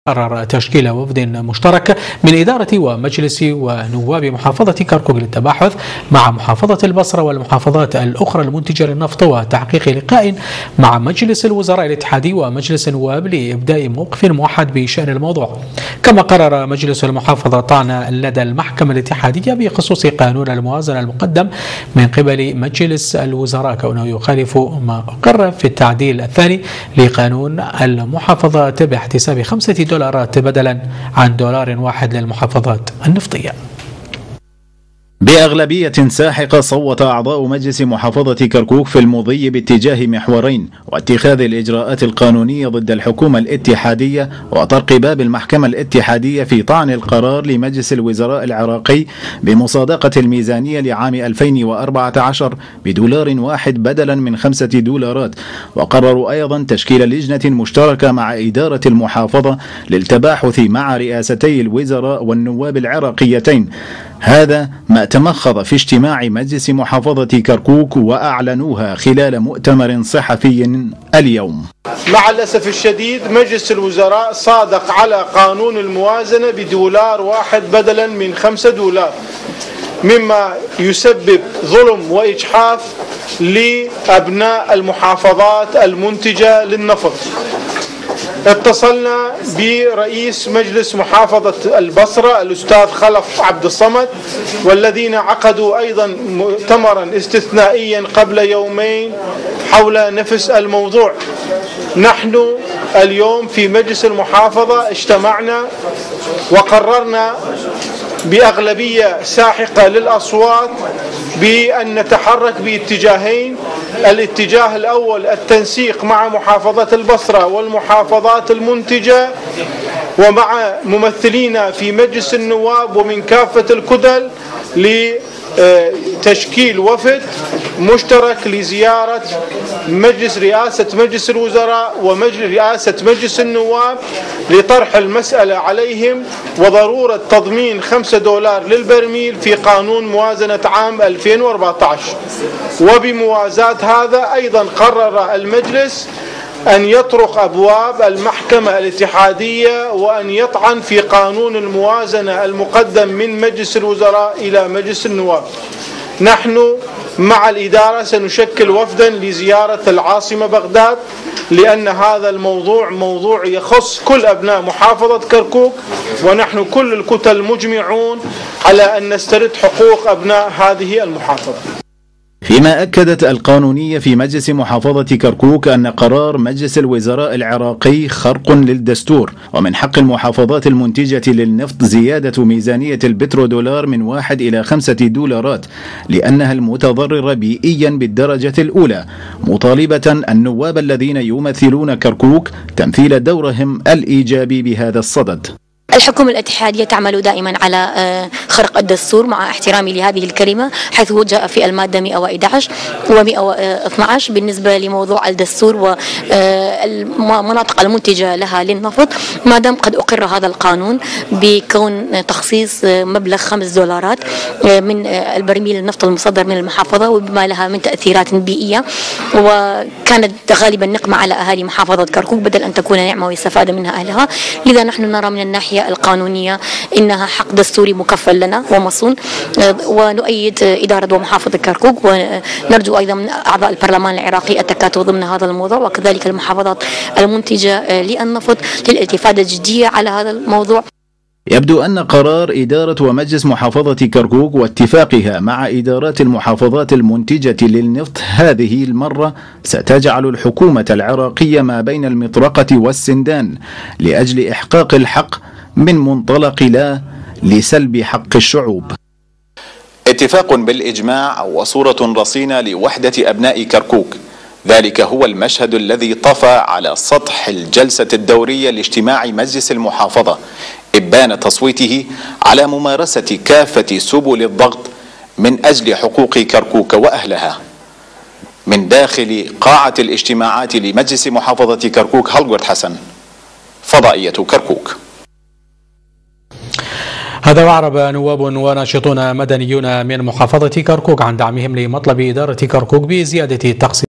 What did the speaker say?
قرر تشكيل وفد مشترك من إدارة ومجلس ونواب محافظة كركوك للتباحث مع محافظة البصرة والمحافظات الأخرى المنتجة للنفط وتحقيق لقاء مع مجلس الوزراء الاتحادي ومجلس النواب لإبداء موقف موحد بشأن الموضوع. كما قرر مجلس المحافظة طعن لدى المحكمة الاتحادية بخصوص قانون الموازنة المقدم من قبل مجلس الوزراء كونه يخالف ما أقر في التعديل الثاني لقانون المحافظات باحتساب $5 بدلا عن $1 للمحافظات النفطية. بأغلبية ساحقة صوت أعضاء مجلس محافظة كركوك في المضي باتجاه محورين: واتخاذ الإجراءات القانونية ضد الحكومة الاتحادية وطرق باب المحكمة الاتحادية في طعن القرار لمجلس الوزراء العراقي بمصادقة الميزانية لعام 2014 $1 بدلا من $5. وقرروا أيضا تشكيل لجنة مشتركة مع إدارة المحافظة للتباحث مع رئاستي الوزراء والنواب العراقيتين. هذا ما تمخض في اجتماع مجلس محافظة كركوك وأعلنوها خلال مؤتمر صحفي اليوم. مع الأسف الشديد مجلس الوزراء صادق على قانون الموازنة $1 بدلا من $5، مما يسبب ظلم وإجحاف لأبناء المحافظات المنتجة للنفط. اتصلنا برئيس مجلس محافظة البصرة الأستاذ خلف عبد الصمد، والذين عقدوا أيضا مؤتمرا استثنائيا قبل يومين حول نفس الموضوع. نحن اليوم في مجلس المحافظة اجتمعنا وقررنا بأغلبية ساحقة للأصوات بأن نتحرك باتجاهين. الاتجاه الأول التنسيق مع محافظة البصرة والمحافظات المنتجة ومع ممثلين في مجلس النواب ومن كافة الكتل لتشكيل وفد مشترك لزيارة رئاسة مجلس الوزراء ورئاسة مجلس النواب لطرح المسألة عليهم وضرورة تضمين $5 للبرميل في قانون موازنة عام 2014. وبموازاة هذا أيضا قرر المجلس أن يطرق أبواب المحكمة الاتحادية وأن يطعن في قانون الموازنة المقدم من مجلس الوزراء إلى مجلس النواب. نحن مع الإدارة سنشكل وفدا لزيارة العاصمة بغداد، لأن هذا الموضوع موضوع يخص كل أبناء محافظة كركوك، ونحن كل الكتل مجمعون على أن نسترد حقوق أبناء هذه المحافظة. فيما أكدت القانونية في مجلس محافظة كركوك أن قرار مجلس الوزراء العراقي خرق للدستور، ومن حق المحافظات المنتجة للنفط زيادة ميزانية البترودولار من $1 إلى $5 لأنها المتضررة بيئيا بالدرجة الأولى، مطالبة النواب الذين يمثلون كركوك تمثيل دورهم الإيجابي بهذا الصدد. الحكومة الاتحادية تعمل دائما على خرق الدستور مع احترامي لهذه الكلمة، حيث جاء في المادة 111 و112 بالنسبة لموضوع الدستور والمناطق المنتجة لها للنفط. ما دام قد أقر هذا القانون بكون تخصيص مبلغ $5 من البرميل النفط المصدر من المحافظة وبما لها من تأثيرات بيئية، وكانت غالبا نقمة على أهالي محافظة كركوك بدل أن تكون نعمة ويستفاد منها أهلها. لذا نحن نرى من الناحية القانونية إنها حق دستوري مكفل لنا ومصون، ونؤيد إدارة ومحافظة كركوك، ونرجو أيضا من أعضاء البرلمان العراقي التكاتف ضمن هذا الموضوع، وكذلك المحافظات المنتجة للنفط للالتفات الجدية على هذا الموضوع. يبدو أن قرار إدارة ومجلس محافظة كركوك واتفاقها مع إدارات المحافظات المنتجة للنفط هذه المرة ستجعل الحكومة العراقية ما بين المطرقة والسندان لأجل إحقاق الحق من منطلق لا لسلب حق الشعوب. اتفاق بالإجماع وصورة رصينة لوحدة أبناء كركوك، ذلك هو المشهد الذي طفى على سطح الجلسة الدورية لاجتماع مجلس المحافظة إبان تصويته على ممارسة كافة سبل الضغط من أجل حقوق كركوك وأهلها. من داخل قاعة الاجتماعات لمجلس محافظة كركوك، هلغورت حسن، فضائية كركوك. هذا وأعرب نواب وناشطون مدنيون من محافظة كركوك عن دعمهم لمطلب إدارة كركوك بزيادة التقسيم